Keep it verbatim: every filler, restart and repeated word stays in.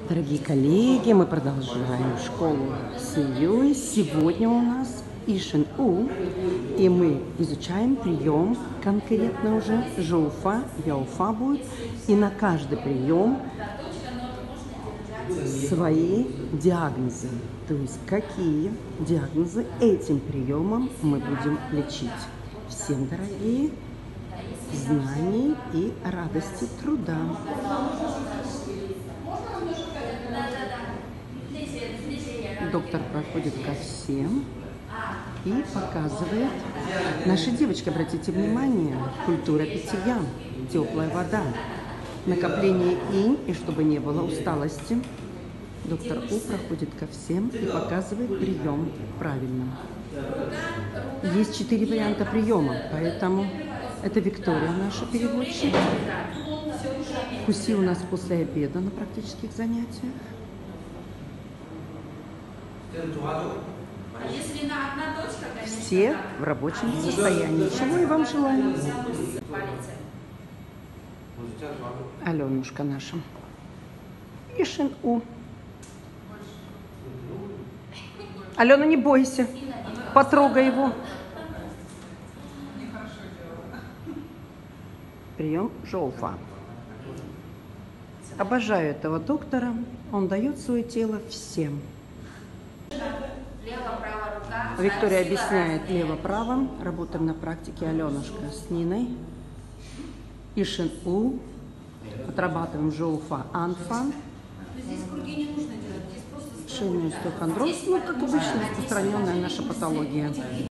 Дорогие коллеги, мы продолжаем школу Сиюй. Сегодня у нас Ишен У, и мы изучаем прием конкретно уже Жоуфа, Яуфа будет, и на каждый прием свои диагнозы, то есть какие диагнозы этим приемом мы будем лечить. Всем, дорогие, знаний и радости труда. Доктор проходит ко всем и показывает. Наши девочки, обратите внимание, культура питья, теплая вода, накопление инь, и чтобы не было усталости. Доктор У проходит ко всем и показывает прием правильно. Есть четыре варианта приема, поэтому это Виктория, наша переводчик. Куси у нас после обеда на практических занятиях. Все в рабочем состоянии. Чего и вам желаю. Аленушка наша. Ишен У. Алена, не бойся. Потрогай его. Прием Жоуфа. Обожаю этого доктора. Он дает свое тело всем. Виктория объясняет лево-право. Работаем на практике Аленушка с Ниной. Ишен У. Отрабатываем Жоуфа Анфан. Шейный остеохондроз, ну, как обычно, распространенная наша патология.